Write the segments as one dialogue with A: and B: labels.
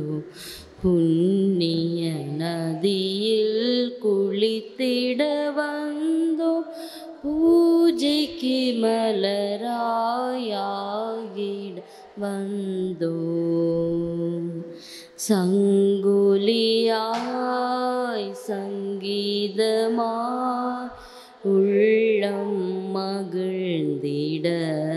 A: புண்ணிய நதியில் குளித்திட வந்தோம் பூஜைக்கு மலராயாகிட வந்தோம் சங்குலியாய் சங்கீதமாய் உள்ளம் மகிழ்ந்திட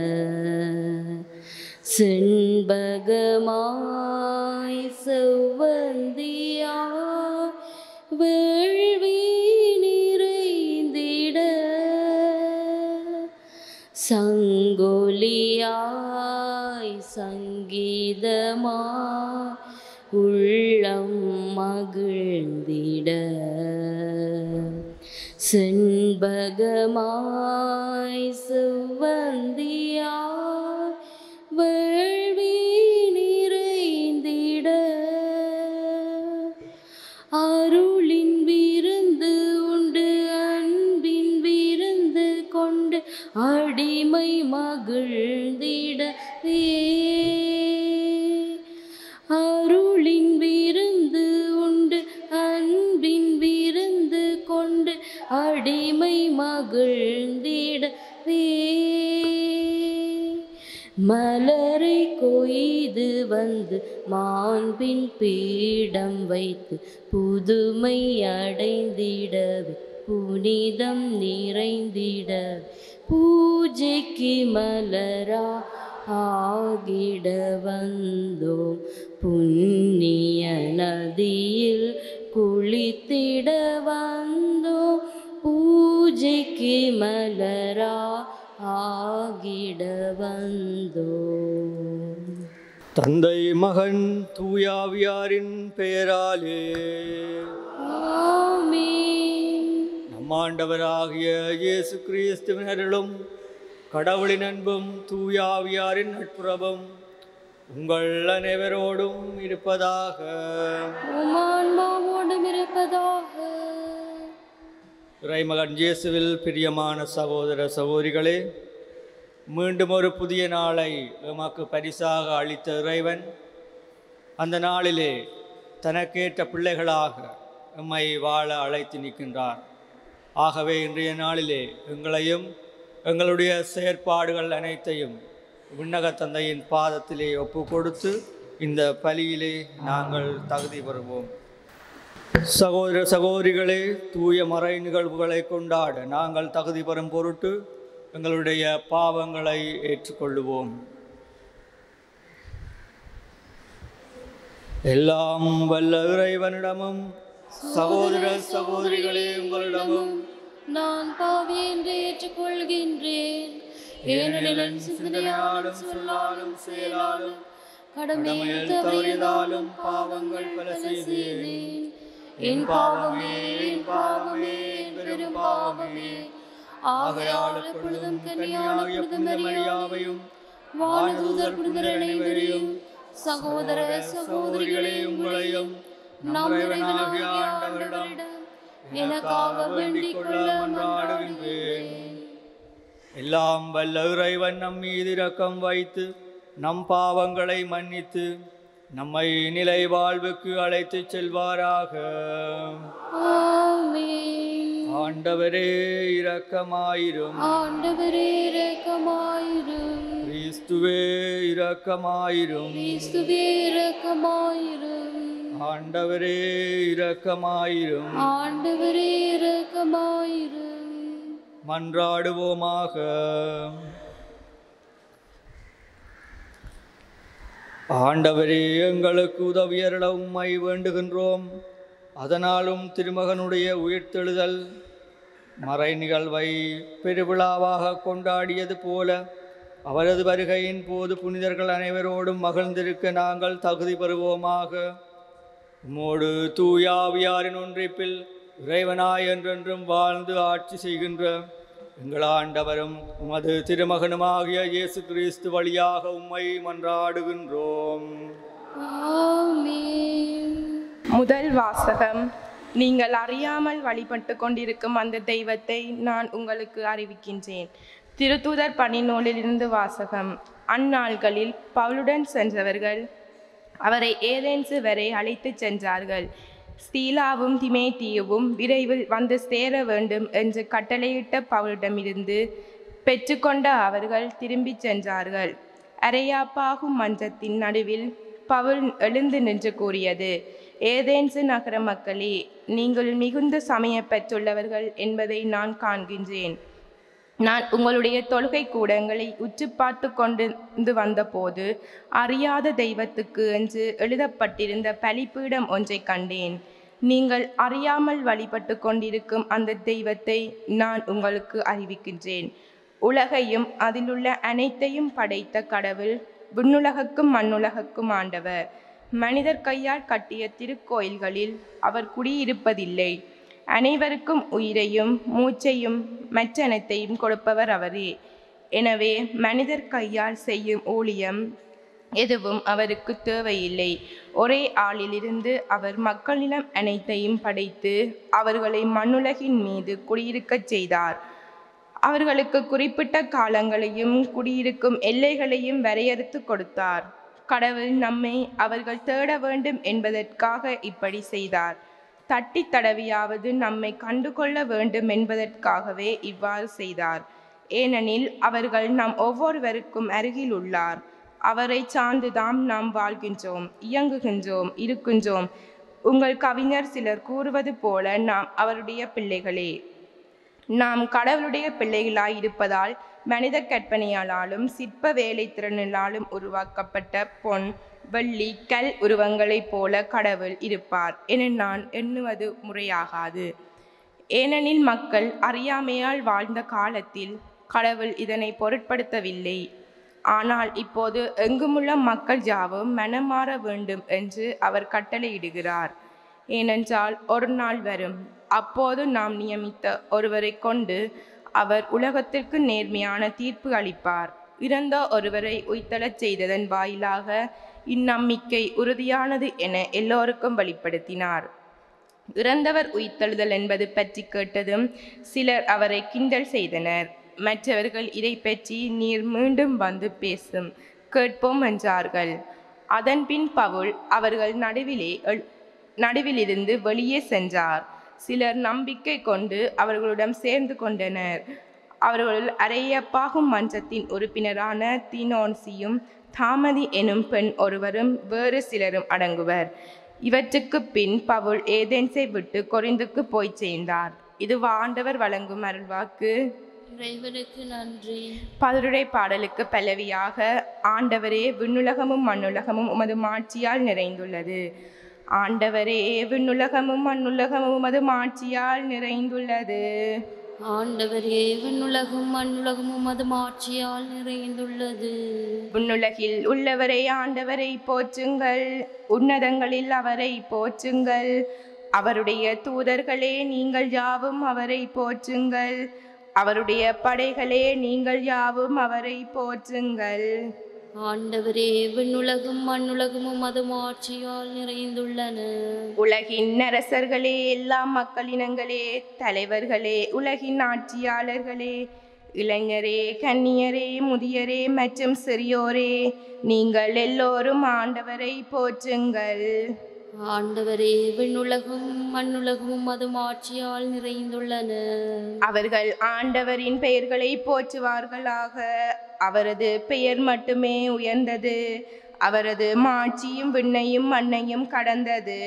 A: செண்பகமாய் செவ்வந்தியாய் வேள்வி நிறைந்திட சங்கொலியாய் சங்கீதமாய் உள்ளம் மகிழ்ந்திட செண்பகமாய் செவ்வந்தியாய் வேள்வி நிறைந்திட அருளின் விருந்து உண்டு அன்பின் விருந்து கொண்டு அடிமை மகிழ்ந்திடவே அருளின் விருந்து உண்டு அன்பின் விருந்து கொண்டு அடிமை மகிழ்ந்திடவே மலரை கொய்து வந்து மாண்பின் பீடம் வைத்து புதுமை அடைந்திடவே புனிதம் நிறைந்திட பூஜைக்கு மலரா ஆகிட வந்தோம் புண்ணிய நதியில் குளித்திட வந்தோம் பூஜைக்கு மலரா ஆகிட வந்தோம்.
B: தந்தை மகன் தூயாவியாரின் பெயராலே
A: ஆமென்.
B: நம் ஆண்டவராகிய இயேசு கிறிஸ்துவின் அருளும் கடவுளின் அன்பும் தூயாவியாரின் நட்புறவும் உங்கள் அனைவரோடும் இருப்பதாக.
A: உம் ஆன்மாவோடும் இருப்பதாக.
B: இறைமகன் இயேசுவில் பிரியமான சகோதர சகோதரிகளே, மீண்டும் ஒரு புதிய நாளை எமக்கு பரிசாக அளித்த இறைவன் அந்த நாளிலே தனக்கேற்ற பிள்ளைகளாக எம்மை வாழ அழைத்து நிற்கின்றார். ஆகவே இன்றைய நாளிலே எங்களையும் எங்களுடைய செயற்பாடுகள் அனைத்தையும் விண்ணக தந்தையின் பாதத்திலே ஒப்பு கொடுத்து இந்த பலியிலே நாங்கள் தகுதி பெறுவோம். சகோதர சகோதரிகளே, தூய மறை நிகழ்வுகளை கொண்டாட நாங்கள் தகுதி பெறும் பொருட்டு எங்களுடைய பாவங்களை ஏற்றுக்கொள்ளுவோம். எல்லாம் வல்ல இறைவனிடமும் சகோதர சகோதரிகளே உங்களிடமும்
A: நான் பாவி என்று ஏற்றுக்கொள்கின்றேன். ஏனெனில் சிந்தனையாலும் சொல்லாலும் செயலாலும் கடமையில் தவறியதாலும் பாவங்கள் பல செய்தேன். என் பாவமே என் பாவமே பெரும் பாவமே. ஆகையால் எப்பொழுதும் கன்னியாகிய புனித மரியாவையும் வானதூதர் புனிதர் அனைவரையும் சகோதர சகோதரிகளே உங்களையும் நம் இறைவனாகிய ஆண்டவரிடம் எனக்காக வேண்டிக் கொள்ள மன்றாடுகின்றேன்.
B: எல்லாம் வல்ல இறைவன் நம் மீது இரக்கம் வைத்து நம் பாவங்களை மன்னித்து நம்மை நிலை வாழ்வுக்கு அழைத்து செல்வாராக.
A: ஆமென்.
B: ஆண்டவரே இரக்கமாயிரும்.
A: ஆண்டவரே இரக்கமாயிரும்.
B: கிறிஸ்துவே இரக்கமாயிரும்.
A: கிறிஸ்துவே இரக்கமாயிரும்.
B: ஆண்டவரே இரக்கமாயிரும்.
A: ஆண்டவரே இரக்கமாயிரும்.
B: மன்றாடுவோமாக. ஆண்டவரே, எங்களுக்கு உதவியருள உம்மை வேண்டுகின்றோம். அதனாலும் திருமகனுடைய உயிர்த்தெழுதல் மறை நிகழ்வை பெருவிழாவாக கொண்டாடியது போல அவரது வருகையின் போது புனிதர்கள் அனைவரோடும் மகிழ்ந்திருக்க நாங்கள் தகுதி பெறுவோமாக. உம்மோடு தூயாவியாரின் ஒன்றிப்பில் இறைவனாய் என்றென்றும் வாழ்ந்து ஆட்சி செய்கின்ற எங்கள் ஆண்டவரும் உமது திருமகனுமாகிய இயேசு கிறிஸ்து வழியாக உம்மை மன்றாடுகின்றோம்.
A: ஆமென்.
C: முதல் வாசகம். நீங்கள் அறியாமல் வழிபட்டு கொண்டிருக்கும் அந்த தெய்வத்தை நான் உங்களுக்கு அறிவிக்கின்றேன். திருத்தூதர் பணிநூலிலிருந்து வாசகம். அந்நாள்களில் பவுலுடன் சென்றவர்கள் அவரை ஏதேன்சு வரை அழைத்துச் சென்றார்கள். ஸ்தீலாவும் திமேத்தியுவும் விரைவில் வந்து சேர வேண்டும் என்று கட்டளையிட்ட பவுலிடமிருந்து பெற்றுக்கொண்ட அவர்கள் திரும்பிச் சென்றார்கள். அரையாப்பாகும் மஞ்சத்தின் நடுவில் பவுல் எழுந்து நின்று கூறியது, ஏதேன்சு நகர மக்களே, நீங்கள் மிகுந்த சமயம் பெற்றுள்ளவர்கள் என்பதை நான் காண்கின்றேன். நான் உங்களுடைய தொழுகை கூடங்களை உற்று பார்த்து கொண்டு வந்தபோது அறியாத தெய்வத்துக்கு என்று எழுதப்பட்டிருந்த பலிபீடம் ஒன்றை கண்டேன். நீங்கள் அறியாமல் வழிபட்டு கொண்டிருக்கும் அந்த தெய்வத்தை நான் உங்களுக்கு அறிவிக்கின்றேன். உலகையும் அதிலுள்ள அனைத்தையும் படைத்த கடவுள் விண்ணுலகுக்கும் மண்ணுலகுக்கும் ஆண்டவர். மனிதர் கையால் கட்டிய திருக்கோயில்களில் அவர் குடியிருப்பதில்லை. அனைவருக்கும் உயிரையும் மூச்சையும் மற்றனைத்தையும் கொடுப்பவர் அவரே. எனவே மனிதர் கையால் செய்யும் ஊழியம் எதுவும் அவருக்கு தேவையில்லை. ஒரே ஆளிலிருந்து அவர் மக்களிடம் அனைத்தையும் படைத்து அவர்களை மண்ணுலகின் மீது குடியிருக்கச் செய்தார். அவர்களுக்கு குறிப்பிட்ட காலங்களையும் குடியிருக்கும் எல்லைகளையும் வரையறுத்து கொடுத்தார். கடவுள் நம்மை அவர்கள் தேட வேண்டும் என்பதற்காக இப்படி செய்தார். தட்டி தடவியாவது நம்மை கண்டுகொள்ள வேண்டும் என்பதற்காகவே இவ்வாறு செய்தார். ஏனெனில் அவர்கள் நம் ஒவ்வொருவருக்கும் அருகில் உள்ளார். அவரை சார்ந்துதாம் நாம் வாழ்கின்றோம், இயங்குகின்றோம், இருக்கின்றோம். உங்கள் கவிஞர் சிலர் கூறுவது போல நாம் அவருடைய பிள்ளைகளே. நாம் கடவுளுடைய பிள்ளைகளாய் இருப்பதால் மனித கற்பனையாலும் சிற்ப வேலை திறனாலும் உருவாக்கப்பட்ட பொன், வெள்ளி, கல் உருவங்களைப் போல கடவுள் இருப்பார் என நான் எண்ணுவது முறையாகாது. ஏனெனில் மக்கள் அறியாமையால் வாழ்ந்த காலத்தில் கடவுள் இதனை பொருட்படுத்தவில்லை. ஆனால் இப்போது எங்குமுள்ள மக்கள் யாவும் மனம் மாற வேண்டும் என்று அவர் கட்டளையிடுகிறார். ஏனென்றால் ஒரு நாள் வரும், அப்போது நாம் நியமித்த ஒருவரை கொண்டு அவர் உலகத்திற்கு நேர்மையான தீர்ப்பு அளிப்பார். இறந்த ஒருவரை உயிர்த்தெழச் செய்ததன் வாயிலாக இந்நம்பிக்கை உறுதியானது என எல்லோருக்கும் வெளிப்படுத்தினார். இறந்தவர் உயிர்த்தெழுதல் என்பது பற்றி கேட்டதும் சிலர் அவரை கிண்டல் செய்தனர். மற்றவர்கள் இதை பற்றி நீர் மீண்டும் வந்து பேசும் கேட்போம் என்றார்கள். அதன்பின் பவுல் அவர்கள் நடுவிலிருந்து வெளியே சென்றார். சிலர் நம்பிக்கை கொண்டு அவர்களுடன் சேர்ந்து கொண்டனர். அவர்களுள் அரையப்பாகும் மன்றத்தின் உறுப்பினரான தீனோன்சியும் தாமதி எனும் பெண் ஒருவரும் வேறு சிலரும் அடங்குவர். இவற்றுக்கு பின் பவுல் ஏதென்ஸை விட்டு கொரிந்துக்கு போய் சேர்ந்தார். இது ஆண்டவர் வழங்கும் அருள்வாக்கு.
A: இறைவனுக்கு நன்றி.
C: பலருடைய பாடலுக்கு பல்லவியாக, ஆண்டவரே விண்ணுலகமும் மண்ணுலகமும் உமது மாட்சியால் நிறைந்துள்ளது. ஆண்டவரே விண்ணுலகமும் மண்ணுலகமும் உமது மாட்சியால் நிறைந்துள்ளது.
A: ஆண்டவரே விண்ணுலகும் மண்ணுலகும் உமது மாட்சியால் நிறைந்துள்ளது.
C: விண்ணுலகில் உள்ளவரை ஆண்டவரை போற்றுங்கள், உன்னதங்களில் அவரை போற்றுங்கள். அவருடைய தூதர்களே நீங்கள் யாவும் அவரை போற்றுங்கள். அவருடைய படைகளே நீங்கள் யாவும் அவரை போற்றுங்கள்.
A: ஆண்டவரே விண்ணுலகும் மண்ணுலகும் உமது மாட்சியால் நிறைந்துள்ளன.
C: உலகின் அரசர்களே, எல்லா மக்களினங்களே, தலைவர்களே, உலகின் ஆட்சியாளர்களே, இளைஞரே, கன்னியரே, முதியரே மற்றும் சிறியோரே, நீங்கள் எல்லோரும் ஆண்டவரை போற்றுங்கள்.
A: ஆண்டவரே விண்ணுலகும் மண்ணுலகும் உமது மாட்சியால் நிறைந்துள்ளன.
C: அவர்கள் ஆண்டவரின் பெயர்களை போற்றுவார்களாக. அவரது பெயர் மட்டுமே உயர்ந்தது. அவரது மாட்சியும் விண்ணையும் மண்ணையும் கடந்தது.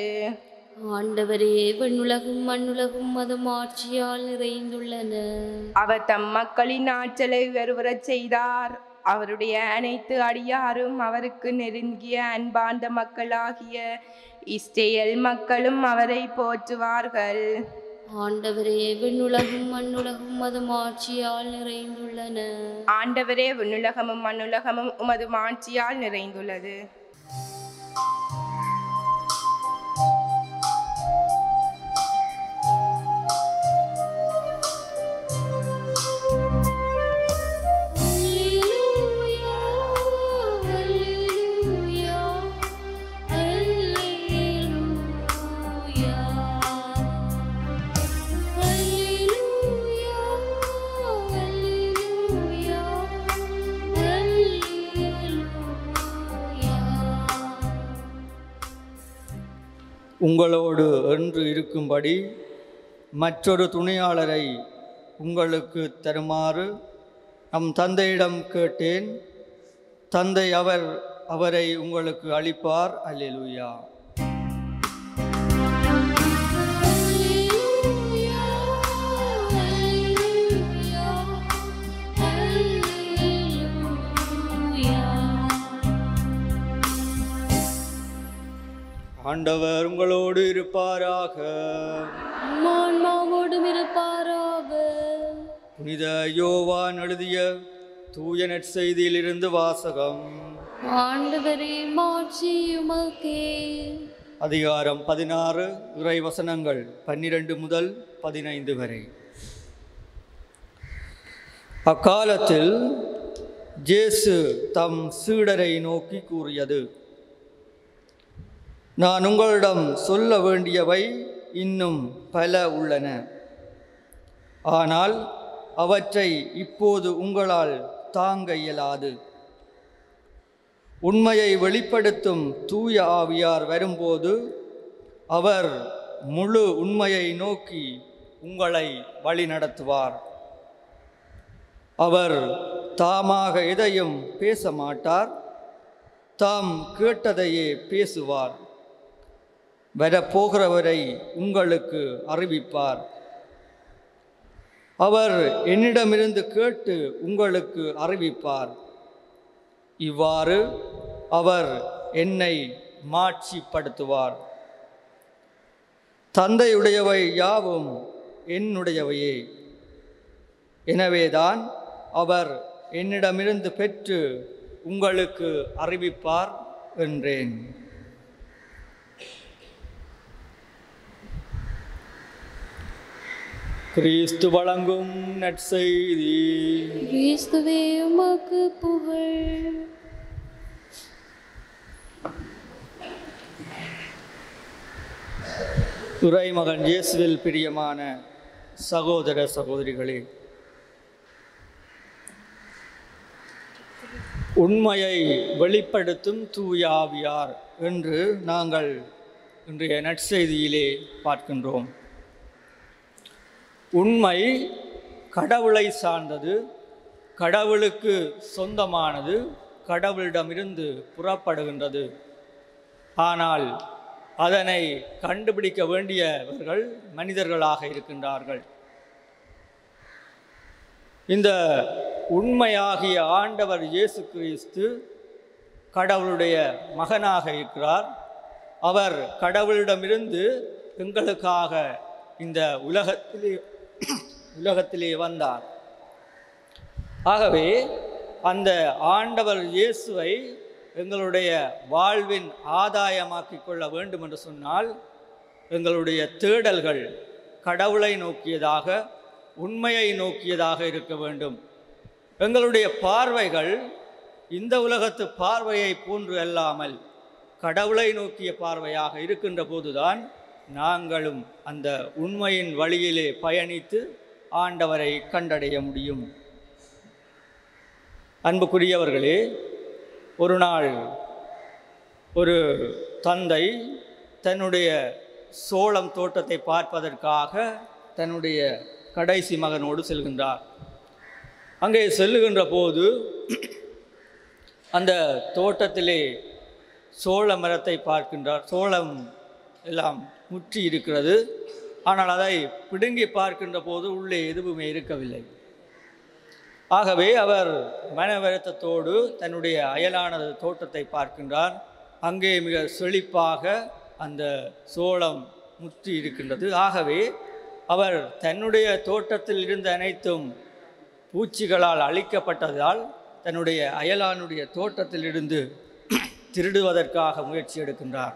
A: ஆண்டவரே விண்ணுலகும் மண்ணுலகும் உமது மாட்சியால் நிறைந்துள்ளன. அவர்
C: தம் மக்களின் ஆற்றலை வருவரச் செய்தார். அவருடைய அனைத்து அடியாரும் அவருக்கு நெருங்கிய அன்பார்ந்த மக்களாகிய இஸ்ரேல் மக்களும் அவரை போற்றுவார்கள்.
A: ஆண்டவரே விண்ணுலகும் மண்ணுலகும் உமது மாட்சியால் நிறைந்துள்ளன.
C: ஆண்டவரே விண்ணுலகமும் மண்ணுலகமும் உமது மாட்சியால் நிறைந்துள்ளது.
B: உங்களோடு என்று இருக்கும்படி மற்றொரு துணையாளரை உங்களுக்கு தருமாறு நம் தந்தையிடம் கேட்டேன். தந்தை அவரை உங்களுக்கு அளிப்பார். அல்லேலூயா. ஆண்டவர் உங்களோடு இருப்பாராக.
A: ஆன்மாவோடும் இருப்பாராக.
B: புனித யோவான் எழுதிய தூய நற்செய்தியிலிருந்து வாசகம்.
A: ஆண்டவரே மாட்சி உமக்கே.
B: அதிகாரம் 16 இறை வசனங்கள் 12 முதல் 15 வரை. அக்காலத்தில் இயேசு தம் சீடரை நோக்கி கூறியது, நான் உங்களிடம் சொல்ல வேண்டியவை இன்னும் பல உள்ளன, ஆனால் அவற்றை இப்போது உங்களால் தாங்க இயலாது. உண்மையை வெளிப்படுத்தும் தூய ஆவியார் வரும்போது அவர் முழு உண்மையை நோக்கி உங்களை வழிநடத்துவார். அவர் தாமாக எதையும் பேச மாட்டார், தாம் கேட்டதையே பேசுவார். வரப்போகிறவரை உங்களுக்கு அறிவிப்பார். அவர் என்னிடமிருந்து கேட்டு உங்களுக்கு அறிவிப்பார். இவ்வாறு அவர் என்னை மாட்சிப்படுத்துவார். தந்தையுடையவை யாவும் என்னுடையவையே. எனவேதான் அவர் என்னிடமிருந்து பெற்று உங்களுக்கு அறிவிப்பார் என்றேன். கிறிஸ்து வழங்கும் நற்செய்தி.
A: கிறிஸ்துவே உமக்கு புகழ்.
B: இறைமகன் இயேசுவில் பிரியமான சகோதர சகோதரிகளே, உண்மையை வெளிப்படுத்தும் தூய ஆவியார் என்று நாங்கள் இன்றைய நற்செய்தியிலே பார்க்கின்றோம். உண்மை கடவுளை சார்ந்தது, கடவுளுக்கு சொந்தமானது, கடவுளிடமிருந்து புறப்படுகின்றது. ஆனால் அதனை கண்டுபிடிக்க வேண்டியவர்கள் மனிதர்களாக இருக்கின்றார்கள். இந்த உண்மையாகிய ஆண்டவர் இயேசு கிறிஸ்து கடவுளுடைய மகனாக இருக்கிறார். அவர் கடவுளிடமிருந்து எங்களுக்காக இந்த உலகத்திலே வந்தார். ஆகவே அந்த ஆண்டவர் இயேசுவை எங்களுடைய வாழ்வின் ஆதாயமாக்கிக் கொள்ள வேண்டும் என்று சொன்னால் எங்களுடைய தேடல்கள் கடவுளை நோக்கியதாக, உண்மையை நோக்கியதாக இருக்க வேண்டும். எங்களுடைய பார்வைகள் இந்த உலகத்து பார்வையை போன்று அல்லாமல் கடவுளை நோக்கிய பார்வையாக இருக்கின்ற போதுதான் நாங்களும் அந்த உண்மையின் வழியிலே பயணித்து ஆண்டவரை கண்டடைய முடியும். அன்புக்குரியவர்களே, ஒரு நாள் ஒரு தந்தை தன்னுடைய சோளம் தோட்டத்தை பார்ப்பதற்காக தன்னுடைய கடைசி மகனோடு செல்கின்றார். அங்கே செல்லுகின்ற போது அந்த தோட்டத்திலே சோள மரத்தை பார்க்கின்றார். சோளம் எல்லாம் முற்றி இருக்கிறது. ஆனால் அதை பிடுங்கி பார்க்கின்ற போது உள்ளே எதுவுமே இருக்கவில்லை. ஆகவே அவர் மன வருத்தத்தோடு தன்னுடைய அயலானது தோட்டத்தை பார்க்கின்றார். அங்கே மிக செழிப்பாக அந்த சோளம் முற்றி இருக்கின்றது. ஆகவே அவர் தன்னுடைய தோட்டத்தில் இருந்த அனைத்தும் பூச்சிகளால் அழிக்கப்பட்டதால் தன்னுடைய அயலானுடைய தோட்டத்திலிருந்து திருடுவதற்காக முயற்சி எடுக்கின்றார்.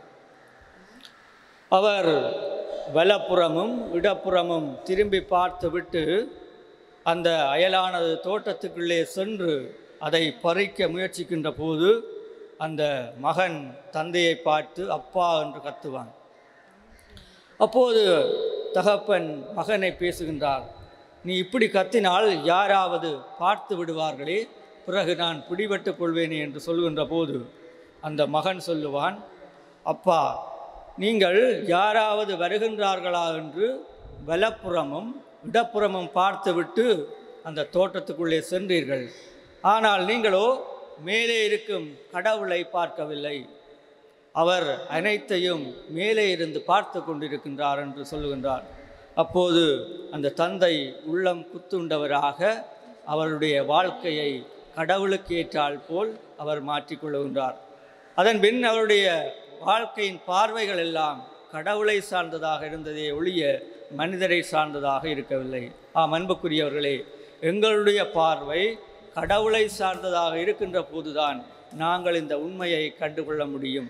B: அவர் வலப்புறமும் இடப்புறமும் திரும்பி பார்த்துவிட்டு அந்த அயலானது தோட்டத்துக்குள்ளே சென்று அதை பறிக்க முயற்சிக்கின்ற போது அந்த மகன் தந்தையை பார்த்து அப்பா என்று கத்துவான். அப்போது தகப்பன் மகனை பேசுகின்றார், நீ இப்படி கத்தினால் யாராவது பார்த்து விடுவார்களே, பிறகு நான் பிடிபட்டுக் கொள்வேனே என்று சொல்கின்ற போது அந்த மகன் சொல்லுவான், அப்பா, நீங்கள் யாராவது வருகின்றார்களா என்று வலப்புறமும் இடப்புறமும் பார்த்துவிட்டு அந்த தோட்டத்துக்குள்ளே சென்றீர்கள். ஆனால் நீங்களோ மேலே இருக்கும் கடவுளை பார்க்கவில்லை. அவர் அனைத்தையும் மேலே இருந்து பார்த்து கொண்டிருக்கின்றார் என்று சொல்லுகின்றார். அப்போது அந்த தந்தை உள்ளம் குத்துண்டவராக அவருடைய வாழ்க்கையை கடவுளுக்கு ஏற்றால் போல் அவர் மாற்றிக்கொள்ளுகின்றார். அதன் பின் அவருடைய வாழ்க்கையின் பார்வைகள் எல்லாம் கடவுளை சார்ந்ததாக இருந்ததே ஒழிய மனிதரை சார்ந்ததாக இருக்கவில்லை. அன்புக்குரியவர்களே, எங்களுடைய பார்வை கடவுளை சார்ந்ததாக இருக்கின்ற போதுதான் நாங்கள் இந்த உண்மையை கண்டுகொள்ள முடியும்.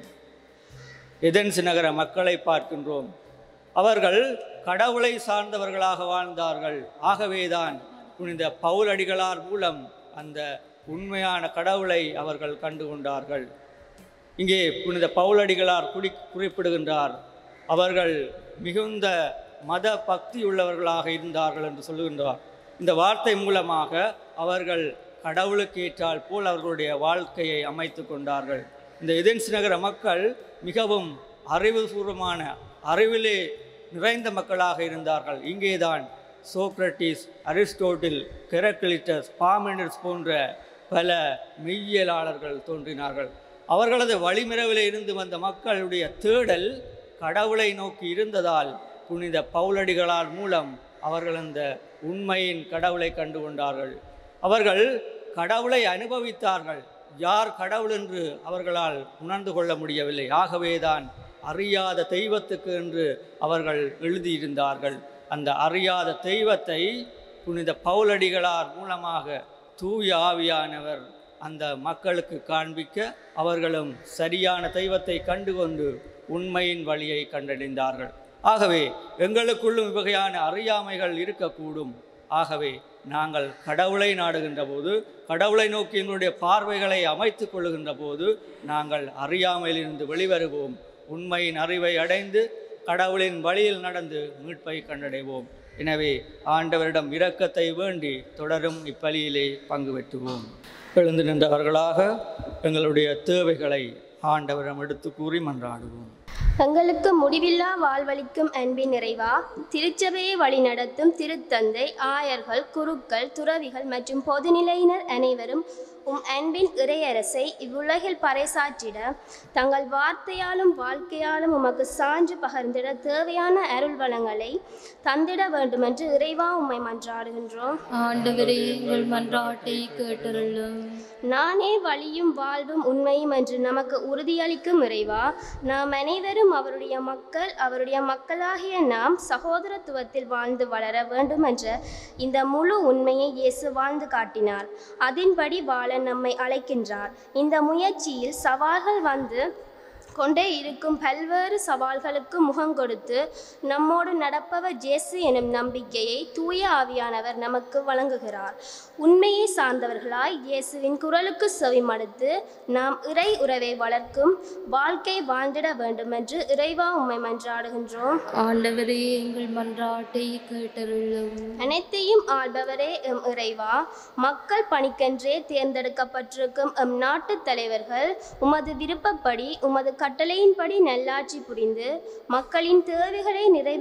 B: ஏதென்ஸ் நகர மக்களை பார்க்கின்றோம். அவர்கள் கடவுளை சார்ந்தவர்களாக வாழ்ந்தார்கள். ஆகவேதான் புனித பவுலடிகளார் மூலம் அந்த உண்மையான கடவுளை அவர்கள் கண்டுகொண்டார்கள். இங்கே புனித பவுலடிகளார் குறிப்பிடுகின்றார், அவர்கள் மிகுந்த மத பக்தி உள்ளவர்களாக இருந்தார்கள் என்று சொல்லுகின்றார். இந்த வார்த்தை மூலமாக அவர்கள் கடவுளுக்கு ஏற்றால் போல் அவர்களுடைய வாழ்க்கையை அமைத்து கொண்டார்கள். இந்த ஏதென்ஸ் நகர மக்கள் மிகவும் அறிவுபூர்வமான அறிவிலே நிறைந்த மக்களாக இருந்தார்கள். இங்கேதான் சோக்ரட்டிஸ், அரிஸ்டோட்டில், ஹெராக்ளிட்டஸ், பார்மெனிடஸ் போன்ற பல மெய்யியலாளர்கள் தோன்றினார்கள். அவர்களது வழிமரபில் இருந்து வந்த மக்களுடைய தேடல் கடவுளை நோக்கி இருந்ததால் புனித பவுலடிகளார் மூலம் அவர்கள் அந்த உண்மையின் கடவுளை கண்டு கொண்டார்கள். அவர்கள் கடவுளை அனுபவித்தார்கள். யார் கடவுள் என்று அவர்களால் உணர்ந்து கொள்ள முடியவில்லை. ஆகவேதான் அறியாத தெய்வத்துக்கு என்று அவர்கள் எழுதியிருந்தார்கள். அந்த அறியாத தெய்வத்தை புனித பவுலடிகளார் மூலமாக தூய ஆவியானவர் அந்த மக்களுக்கு காண்பிக்க அவர்களும் சரியான தெய்வத்தை கண்டுகொண்டு உண்மையின் வழியை கண்டடைந்தார்கள். ஆகவே எங்களுக்குள்ளும் இவ்வகையான அறியாமைகள் இருக்கக்கூடும். ஆகவே நாங்கள் கடவுளை நாடுகின்ற போது, கடவுளை நோக்கி எங்களுடைய பார்வைகளை அமைத்து கொள்ளுகின்ற போது நாங்கள் அறியாமையிலிருந்து வெளிவருவோம். உண்மையின் அறிவை அடைந்து கடவுளின் வழியில் நடந்து மீட்பை கண்டடைவோம். எனவே ஆண்டவரிடம் இரக்கத்தை வேண்டி தொடரும் இப்பலியிலே பங்கு பெற்றுவோம். எழுந்து நின்றவர்களாக எங்களுடைய தேவைகளை ஆண்டவரிடம் எடுத்து கூறி மன்றாடுவோம்.
D: எங்களுக்கு முடிவில்லா வாழ்வளிக்கும் அன்பின் நிறைவா, திருச்சபையை வழிநடத்தும் திருத்தந்தை, ஆயர்கள், குருக்கள், துறவிகள் மற்றும் பொதுநிலையினர் அனைவரும் அன்பின் இறையரசை இவ்வுலகில் பறைசாற்றிட தங்கள் வார்த்தையாலும் வாழ்க்கையாலும் உமக்கு சான்று பகர்ந்திட தேவையான அருள் வளங்களை தந்திட வேண்டுமென்று இறைவா உம்மை மன்றாடுகின்றோம்.
A: ஆண்டவரே, எங்கள் மன்றாட்டை கேட்டருளும்.
D: நானே வழியும் வாழ்வும் உண்மையும் என்று நமக்கு உறுதியளிக்கும் இறைவா, நாம் அனைவரும் அவருடைய மக்கள், அவருடைய மக்களாகிய நாம் சகோதரத்துவத்தில் வாழ்ந்து வளர வேண்டும் என்ற இந்த முழு உண்மையை இயேசு வாழ்ந்து காட்டினார். அதன்படி வாழ நம்மை அழைக்கின்றார். இந்த முயற்சியில் சவால்கள் வந்து கொண்டே இருக்கும் பல்வேறு சவால்களுக்கு முகம் கொடுத்து நம்மோடு நடப்பவர் இயேசு எனும் நம்பிக்கையை தூய ஆவியானவர் நமக்கு வழங்குகிறார். உண்மையை சார்ந்தவர்களாய் இயேசுவின் குரலுக்கு செவிமடுத்து நாம் இறை உறவை வளர்க்கும் வாழ்க்கை வாழ்ந்திட வேண்டும் என்று இறைவா உம்மை மன்றாடுகின்றோம்.
A: ஆண்டவரே, எங்கள் மன்றாட்டை கேட்டருளும்.
D: அனைத்தையும் ஆள்பவரே எம் இறைவா, மக்கள் பணிக்கென்றே தேர்ந்தெடுக்கப்பட்டிருக்கும் எம் நாட்டு தலைவர்கள் உமது விருப்பப்படி உமது கட்டளையின்படி நல்லாட்சி புரிந்து மக்களின் தேவைகளை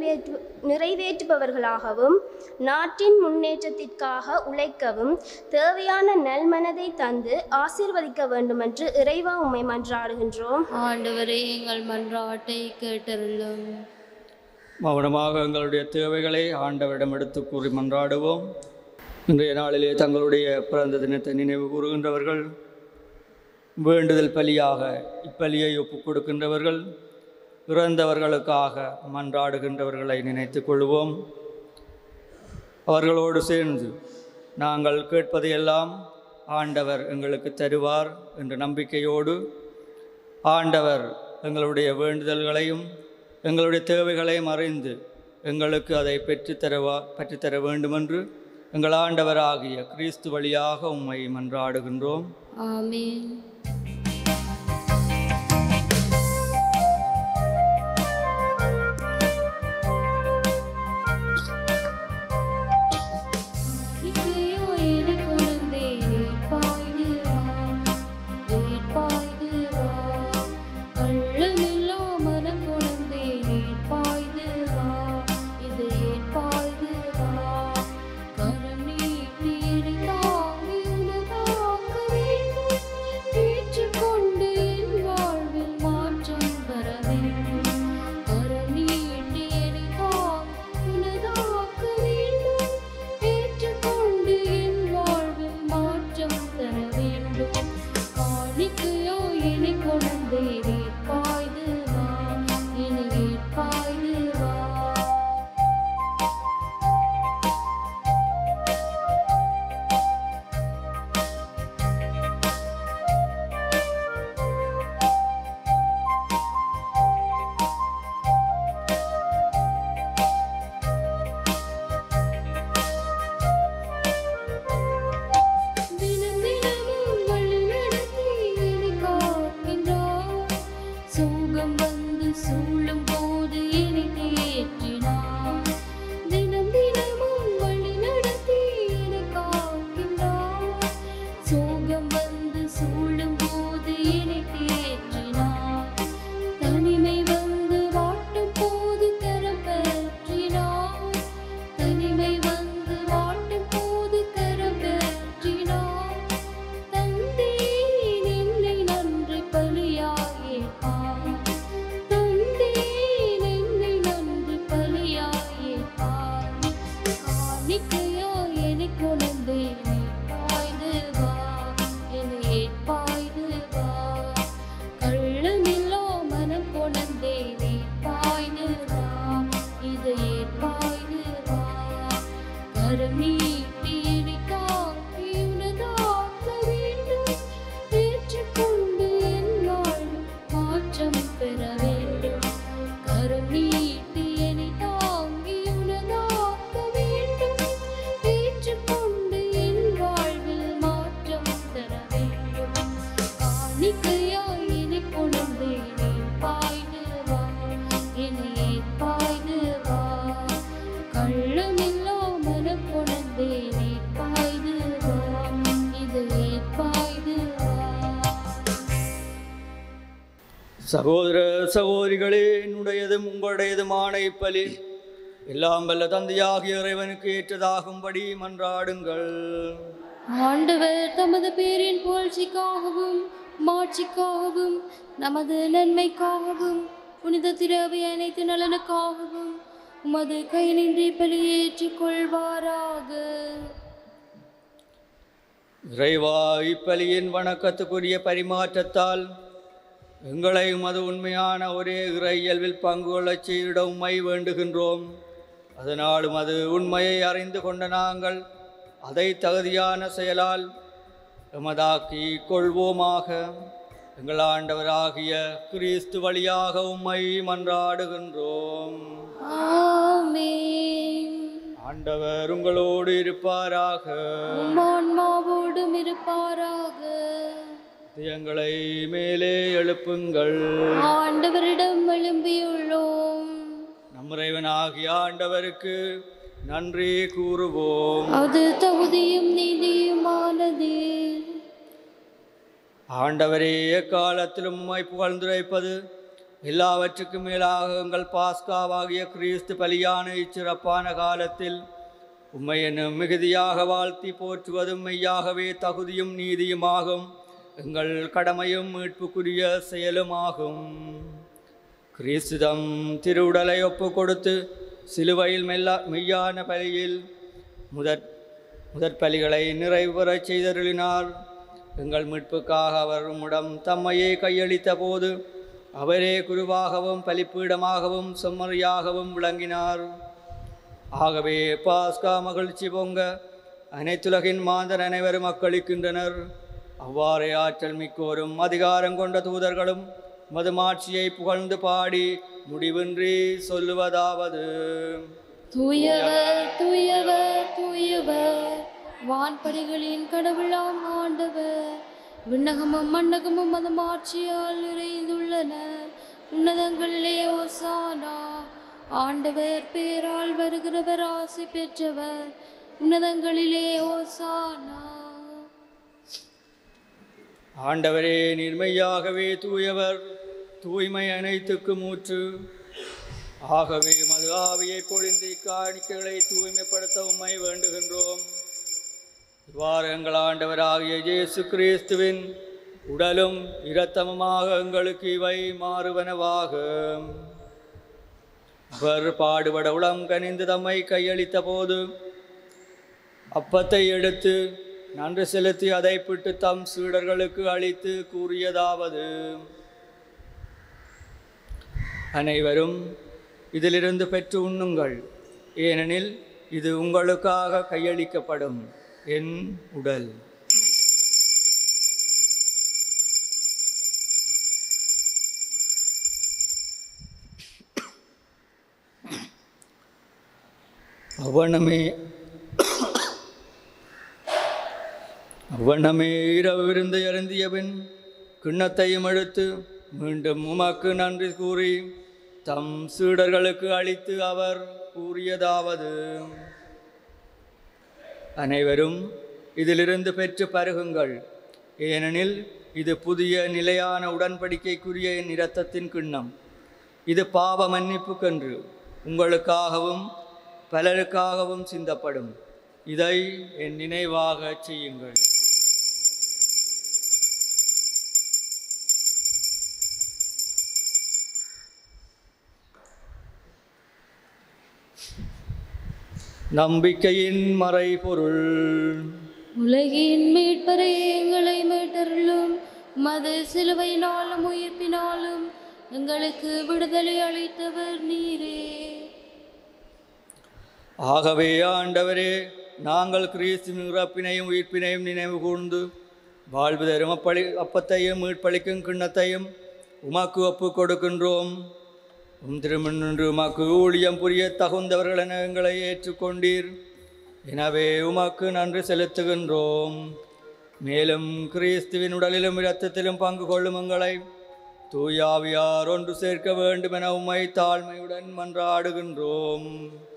D: நிறைவேற்றுபவர்களாகவும் நாட்டின் முன்னேற்றத்திற்காக உழைக்கவும் தேவையான நல்மனதை தந்து ஆசீர்வதிக்க வேண்டும் என்று இறைவா உம்மை மன்றாடுகின்றோம்.
A: ஆண்டவரே, எங்கள் மன்றாட்டை கேட்டருளும்.
B: மௌனமாக எங்களுடைய தேவைகளை ஆண்டவரிடம் எடுத்து கூறி மன்றாடுவோம். இன்றைய நாளிலே தங்களுடைய பிறந்த தினத்தை நினைவு கூறுகின்றவர்கள், வேண்டுதல் பலியாக இப்பலியை ஒப்புக் கொடுக்கின்றவர்கள், இறந்தவர்களுக்காக மன்றாடுகின்றவர்களை நினைத்து கொள்வோம். அவர்களோடு சேர்ந்து நாங்கள் கேட்பதையெல்லாம் ஆண்டவர் எங்களுக்கு தருவார் என்ற நம்பிக்கையோடு ஆண்டவர் எங்களுடைய வேண்டுதல்களையும் எங்களுடைய தேவைகளையும் அறிந்து எங்களுக்கு அதை பெற்றுத்தர வேண்டுமென்று எங்கள் ஆண்டவராகிய கிறிஸ்து வழியாக உம்மை மன்றாடுகின்றோம்.
A: ஆமென். குழந்தை கரம் நீட்டி என்னை தாங்கி உனதாக்க வேண்டும். ஏற்றுக்கொண்டு என் வாழ்வில் மாற்றம் தர வேண்டும். காணிக்கையாய் என்னை கொண்டு நீ பாய்ந்து வா, என்னை பாய்ந்து வா. கள்ளமில்லா மனம் கொண்டே நீ பாய்ந்து வா, இது பாய்ந்து வா.
B: சகோதர சகோதரிகளே, என்னுடையதும் உங்களுடையதுமான இப்பலி எல்லாம் வல்ல தந்தையாகிய இறைவனுக்கு ஏற்றதாகும்படி மன்றாடுங்கள்.
A: ஆண்டவர் தமது பேரின் புகழ்ச்சிக்காகவும் மாட்சிக்காகவும் நமது நன்மைக்காகவும் புனித திரவை அனைத்து நலனுக்காகவும் உமது கை நின்றி பலியேற்றிக் கொள்வாராக.
B: இறைவா, இப்பலியின் வணக்கத்துக்குரிய பரிமாற்றத்தால் எங்களை உமது உண்மையான ஒரே இறை இயல்பில் பங்கு கொள்ளச் செய்திட உம்மை வேண்டுகின்றோம். அதனால் உமது உண்மையை அறிந்து கொண்ட நாங்கள் அதை தகுதியான செயலால் எமதாக்கி கொள்வோமாக. எங்கள் ஆண்டவராகிய கிறிஸ்து வழியாக உம்மை மன்றாடுகின்றோம்.
A: ஆமென்.
B: ஆண்டவர் உங்களோடு இருப்பாராக.
A: உம் ஆன்மாவோடும் இருப்பாராக.
B: எங்களை மேலே எழுப்புங்கள்.
A: ஆண்டவரிடம் எழும்பியுள்ளோம்.
B: நம் இறைவனாகிய ஆண்டவருக்கு நன்றி கூறுவோம்.
A: அது தகுதியும் நீதியுமானதே.
B: ஆண்டவரே, எக்காலத்திலும் உம்மை புகழ்ந்துரைப்பது எல்லாவற்றுக்கும் மேலாக எங்கள் பாஸ்காவாகிய கிறிஸ்து பலியான இச்சிறப்பான காலத்தில் உம்மை என்னும் மிகுதியாக வாழ்த்தி போற்றுவதும் மெய்யாகவே தகுதியும் நீதியுமாகும். எங்கள் கடமையும் மீட்புக்குரிய செயலுமாகும். கிறிஸ்துதம் திருவுடலை ஒப்பு கொடுத்து சிலுவையில் மெய்யான பலியில் முதற் பலிகளை நிறைவு பெறச் செய்தருளினார். எங்கள் மீட்புக்காக அவர் உம்மிடம் தம்மையே கையளித்த போது அவரே குருவாகவும் பலிப்பீடமாகவும் செம்மறியாகவும் விளங்கினார். ஆகவே பாஸ்கா மகிழ்ச்சி பொங்க அனைத்துலகின் மாந்தர் அனைவரும் அக்களிக்கின்றனர். அவ்வாறே ஆற்றல் மிக்கோரும் அதிகாரம் கொண்ட தூதர்களும் மதுமாட்சியை புகழ்ந்து பாடி முடிவின்றி சொல்லுவதாவது:
A: தூயவர் தூயவர் தூயவர், வான்படைகளின் கடவுளாம் ஆண்டவர். விண்ணகமும் மண்ணகமும் மதுமாட்சியால் நிறைந்துள்ளன. உன்னதங்களிலே ஓசானா. ஆண்டவர் பேரால் வருகிறவர் ஆசி பெற்றவர். உன்னதங்களிலே ஓசானா.
B: ஆண்டவரே, நீர்மையாகவே தூயவர், தூய்மை அனைத்துக்கும் ஊற்று. ஆகவே மது ஆவியை பொழிந்து காணிக்கைகளை தூய்மைப்படுத்த உம்மை வேண்டுகின்றோம். இவ்வாறு எங்கள் ஆண்டவராகிய இயேசு கிறிஸ்துவின் உடலும் இரத்தமுமாக எங்களுக்கு இவை மாறுவனவாக. அவர் பாடுபட உளம் கனிந்து தம்மை கையளித்த போது அப்பத்தை எடுத்து நன்றி செலுத்தி அதை பிட்டு தம் சீடர்களுக்கு அளித்து கூறியதாவது: அனைவரும் இதிலிருந்து பெற்று உண்ணுங்கள், ஏனெனில் இது உங்களுக்காக கையளிக்கப்படும் என் உடல். அவ்வண்ணமே இரவு விருந்து அருந்திய பின் கிண்ணத்தையும் எடுத்து மீண்டும் உமக்கு நன்றி கூறி தம் சீடர்களுக்கு அளித்து அவர் கூறியதாவது: அனைவரும் இதிலிருந்து பெற்று பருகுங்கள், ஏனெனில் இது புதிய நிலையான உடன்படிக்கைக்குரிய என் இரத்தத்தின் கிண்ணம். இது பாவ மன்னிப்புக்கென்று உங்களுக்காகவும் பலருக்காகவும் சிந்தப்படும். இதை என் நினைவாக செய்யுங்கள். நம்பிக்கையின் மறைபொருள்.
A: உலகின் மீட்பரே, எங்களை மீட்டருளும். மது சிலுவையினாலும் உயிர்ப்பினாலும் எங்களுக்கு விடுதலை அளித்தவர் நீரே.
B: ஆகவே ஆண்டவரே, நாங்கள் கிறிஸ்துவின் இறப்பினையும் உயிர்ப்பினையும் நினைவு கூர்ந்து வாழ்வு தரும் அப்பத்தையும் மீட்பளிக்கும் கிண்ணத்தையும் உமக்கு ஒப்பு கொடுக்கின்றோம். திருமன்று உமக்கு ஊழியம் புரிய தகுந்தவர்கள் என எங்களை ஏற்றுக்கொண்டீர். எனவே உமக்கு நன்றி செலுத்துகின்றோம். மேலும் கிறிஸ்துவின் உடலிலும் இரத்தத்திலும் பங்கு கொள்ளும் எங்களை தூயாவியார் ஒன்று சேர்க்க வேண்டும் என உம்மை தாழ்மையுடன் மன்றாடுகின்றோம்.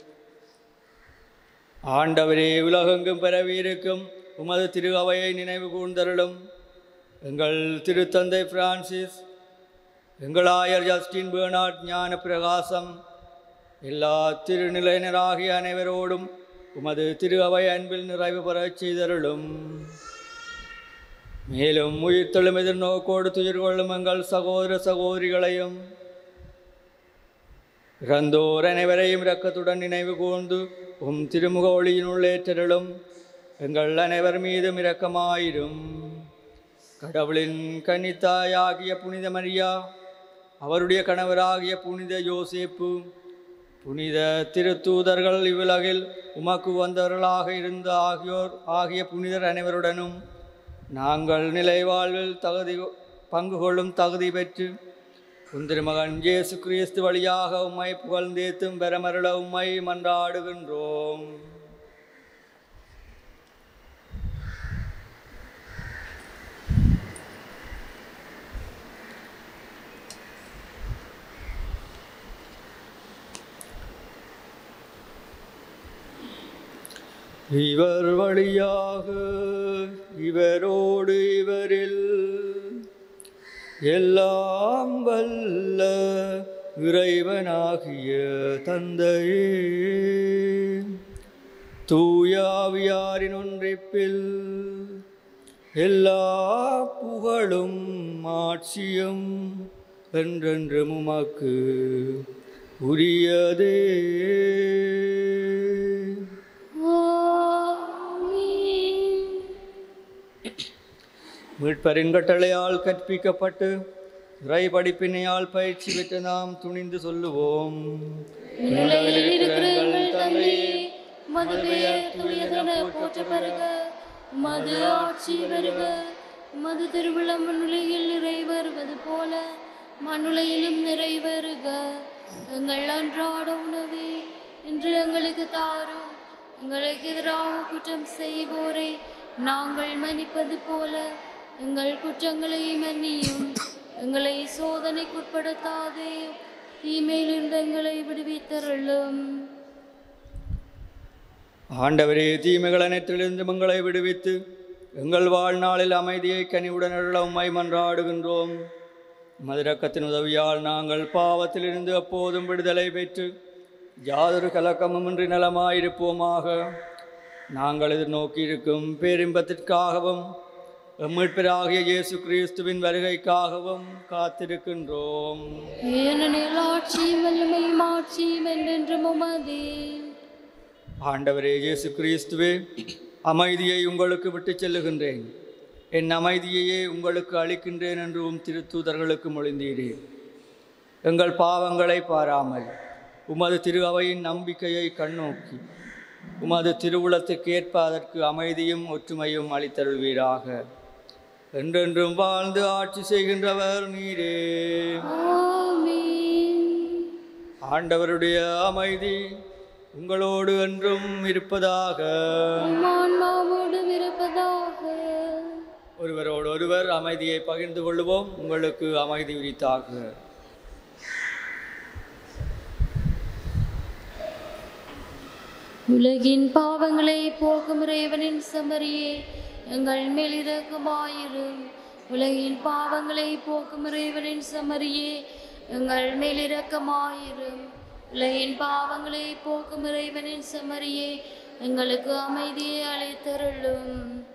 B: ஆண்டவரே, உலகெங்கும் பரவியிருக்கும் உமது திரு அவையை நினைவு கூர்ந்தருளும். எங்கள் திருத்தந்தை பிரான்சிஸ், எங்கள் ஆயர் ஜஸ்டின் பெர்னார்ட் ஞான பிரகாசம், எல்லா திருநிலையினராகிய அனைவரோடும் உமது திரு அவை அன்பில் நிறைவு பெறச் செய்தருளும். மேலும் உயிர்த்தெழும் எதிர்நோக்கோடு துயிர் கொள்ளும் எங்கள் சகோதர சகோதரிகளையும் இறந்தோர் அனைவரையும் இரக்கத்துடன் நினைவு கூர்ந்து உம் திருமுக ஒளியினுள் ஏற்றருளும். எங்கள் அனைவர் மீதும் இரக்கமாயிரும். கடவுளின் கன்னித்தாயாகிய புனித மரியா, அவருடைய கணவராகிய புனித யோசேப்பு, புனித திருத்தூதர்கள், இவ்வுலகில் உமக்கு வந்தவர்களாக இருந்த ஆகிய புனிதர் அனைவருடனும் நாங்கள் நிலை வாழ்வில் பங்கு கொள்ளும் தகுதி பெற்று திருமகன் இயேசு கிறிஸ்து வழியாக உம்மை புகழ்ந்தேத்தும் பெறமருள உம்மை மன்றாடுகின்றோம். இவர் வழியாக இவரோடு இவரில் எல்லாம் வல்ல இறைவனாகிய தந்தையே, தூயாவியாரின் ஒன்றிப்பில் எல்லா புகழும் ஆட்சியும் என்றென்றும் உமக்கு உரியதே. மீட்பரின் கட்டளையால் கற்பிக்கப்பட்டு இறை படிப்பினையால் பயிற்சி பெற்று நாம் துணிந்து சொல்லுவோம்.
A: மது ஆட்சி வருக, மது திருவிழம் மண்ணுலையில் நிறைவேறுவது போல மண்ணுலையிலும் நிறைவேறுக. எங்கள் அன்றாட உணவே இன்று எங்களுக்கு தாரும். எங்களுக்கு எதிராக குற்றம் செய்வோரை நாங்கள் மன்னிப்பது போல எங்கள் குற்றங்களை மன்னியும். எங்களை சோதனைக்குட்படுத்தாதே, தீமையிலிருந்து எங்களை விடுவித்தருளும்.
B: ஆண்டவரே, தீமைகள் அனைத்திலிருந்து எங்களை விடுவித்து எங்கள் வாழ்நாளில் அமைதியை கனிவுடன் அருள உம்மை மன்றாடுகின்றோம். மதுரக்கத்தின் உதவியால் நாங்கள் பாவத்திலிருந்து எப்போதும் விடுதலை பெற்று யாதொரு கலக்கமுமின்றி நலமாயிருப்போமாக. நாங்கள் எதிர்நோக்கியிருக்கும் பேரின்பத்திற்காகவும் மீட்பராகிய இயேசு கிறிஸ்துவின் வருகைக்காகவும் காத்திருக்கின்றோம்.
A: ஏனெனில் ஆட்சியும் வல்லமையும் ஆட்சியும் என்றென்றும் உமதே.
B: ஆண்டவரே இயேசு கிறிஸ்துவே, அமைதியை உங்களுக்கு விட்டுச் செல்லுகின்றேன், என் அமைதியையே உங்களுக்கு அளிக்கின்றேன் என்று உம் திருத்தூதர்களுக்கு மொழிந்தீரே. எங்கள் பாவங்களை பாராமல் உமது திரு அவையின் நம்பிக்கையை கண்ணோக்கி உமது திருவுளத்துக்கு ஏற்ப அதற்கு அமைதியும் ஒற்றுமையும் அளித்தருள்வீராக. என்றென்றும் வாழ்ந்து ஆட்சி செய்கின்றவர் நீரே. ஆண்டவருடைய அமைதி உங்களோடு என்றும் இருப்பதாக. ஒருவரோடு ஒருவர் அமைதியை பகிர்ந்து கொள்வோம். உங்களுக்கு அமைதி உரித்தாக.
A: உலகின் பாவங்களை போக்கும் இறைவனின் செம்மறியே, எங்கள் மேல் இரக்கமாயிரும். உலகின் பாவங்களை போக்கும் இறைவனின் செம்மறியே, எங்கள் மேல் இரக்கமாயிரும். உலகின் பாவங்களை போக்கும் இறைவனின் செம்மறியே, எங்களுக்கு அமைதியை அளித்தருளும்.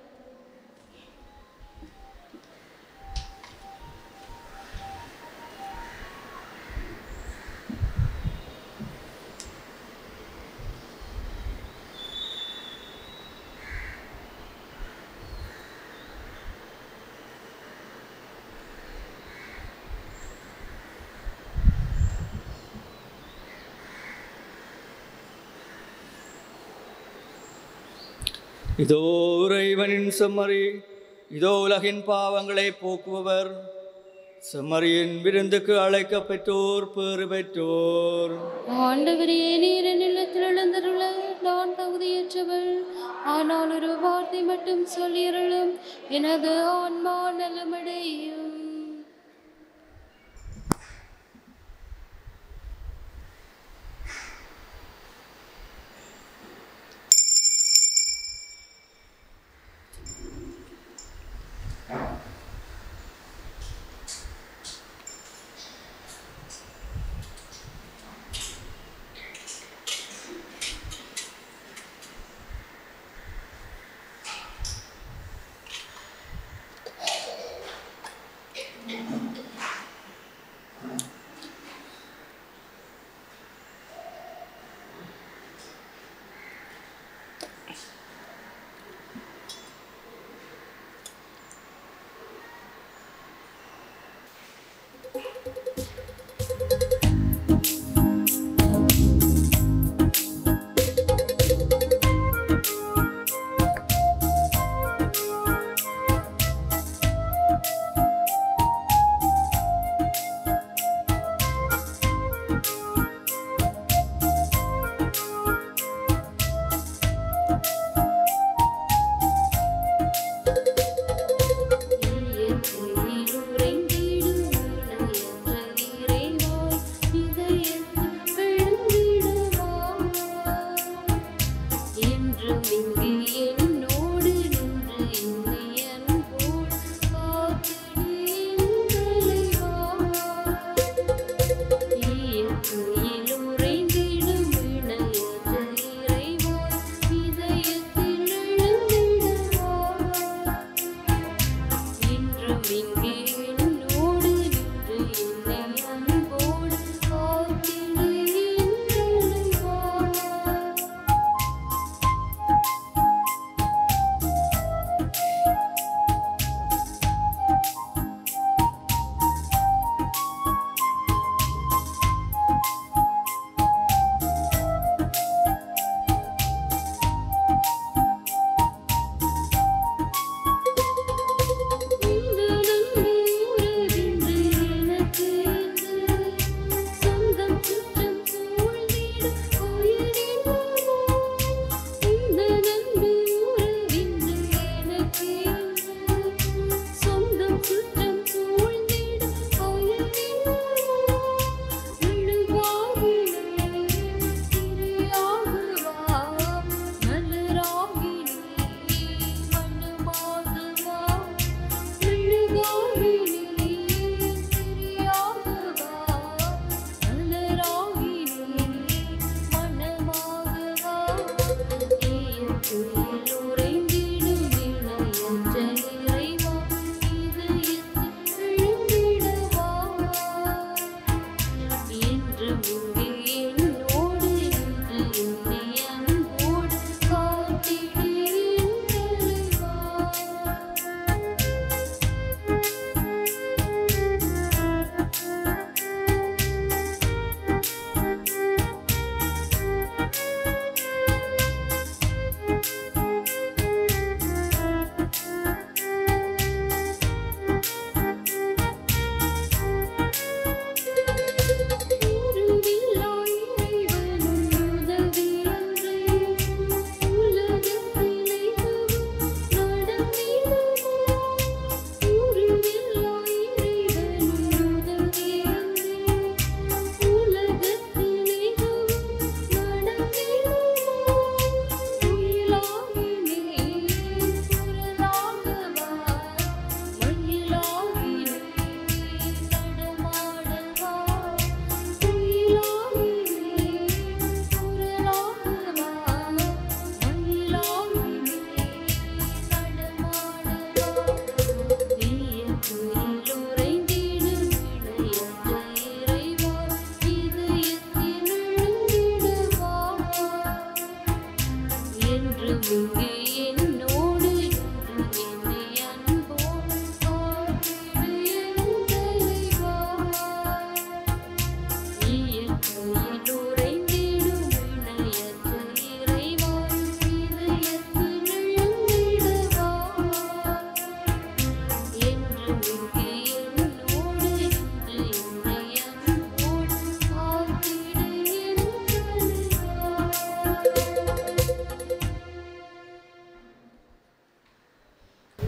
B: இதோ இறைவனின் செம்மறி, இதோ உலகின் பாவங்களை போக்குபவர். செம்மறியின் விருந்துக்கு அழைக்கப்பெற்றோர் பேறு பெற்றோர்.
A: ஆண்டவரே, நீர் என் இல்லத்தில் எழுந்தருள நான் தகுதியற்றவள். ஆனால் ஒரு வார்த்தை மட்டும் சொல்லியருளும், எனது ஆன்மா நலமடையும். உறைந்திடும்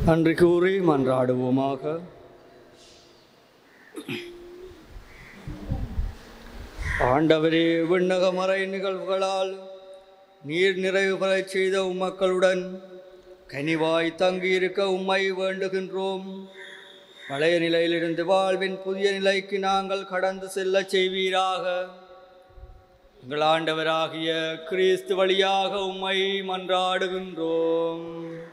B: நன்றி கூறி மன்றாடுவோமாக. ஆண்டவரே, விண்ணகமறை நிகழ்வுகளால் நீர் நிறைவு பெறச் செய்த உம்மக்களுடன் கனிவாய் தங்கியிருக்க உம்மை வேண்டுகின்றோம். பழைய நிலையிலிருந்து வாழ்வின் புதிய நிலைக்கு நாங்கள் கடந்து செல்ல செய்வீராக. எங்கள் ஆண்டவராகிய கிறிஸ்து வழியாக உம்மை மன்றாடுகின்றோம்.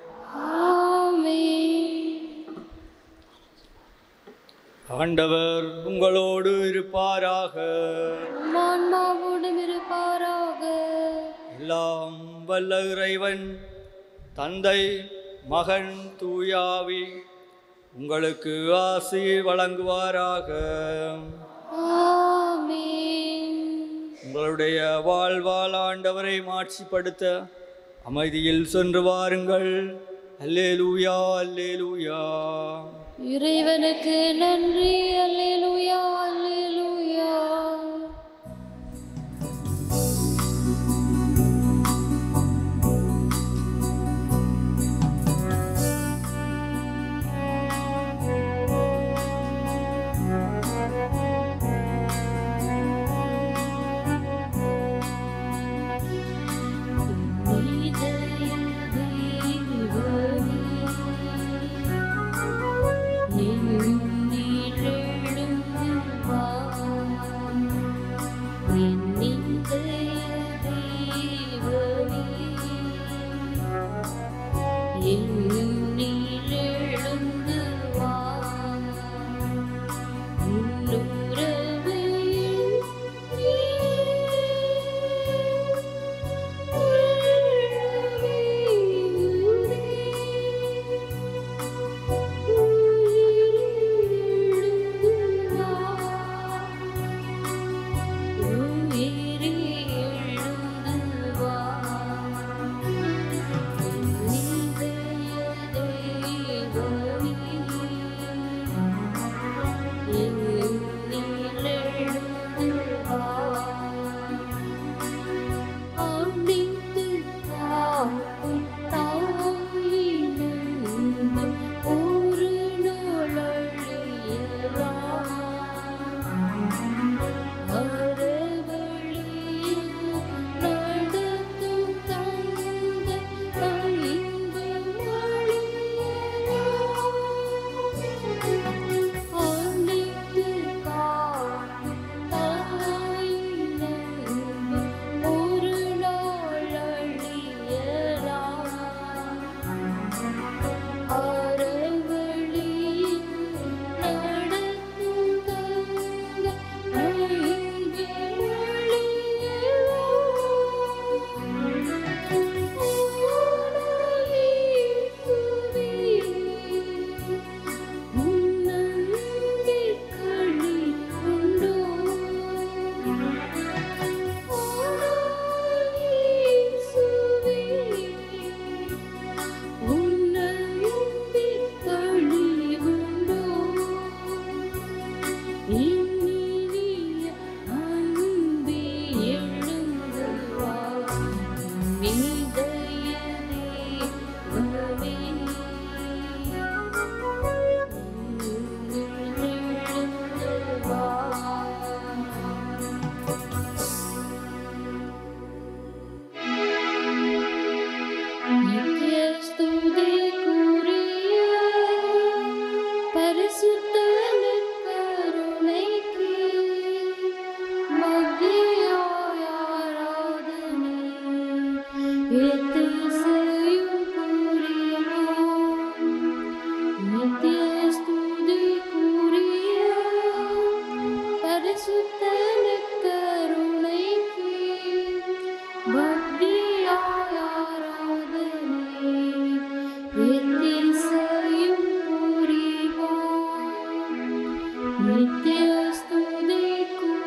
B: ஆண்டவர் உங்களோடு இருப்பாராக. எல்லாம் வல்ல இறைவன் தந்தை, மகன், தூயாவி உங்களுக்கு ஆசி வழங்குவாராக. உங்களுடைய வாழ்வால் ஆண்டவரை மாட்சிப்படுத்த அமைதியில் சென்று வாருங்கள். அல்லேலூயா, அல்லேலூயா.
A: இறைவனுக்கு நன்றி. அல்லேலூயா, அல்லேலூயா.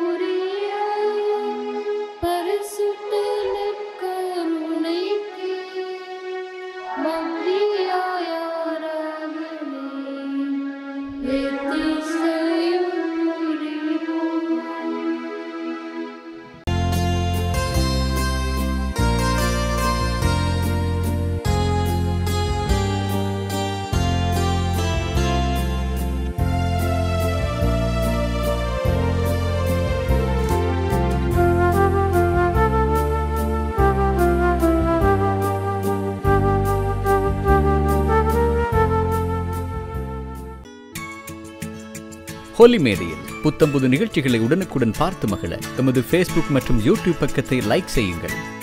A: பரிசுத்த நற்கருணைக்கு
E: ஹோலி மேடையில் புத்தம்புது நிகழ்ச்சிகளை உடனுக்குடன் பார்த்து மகிழ எமது ஃபேஸ்புக் மற்றும் யூடியூப் பக்கத்தை லைக் செய்யுங்கள்.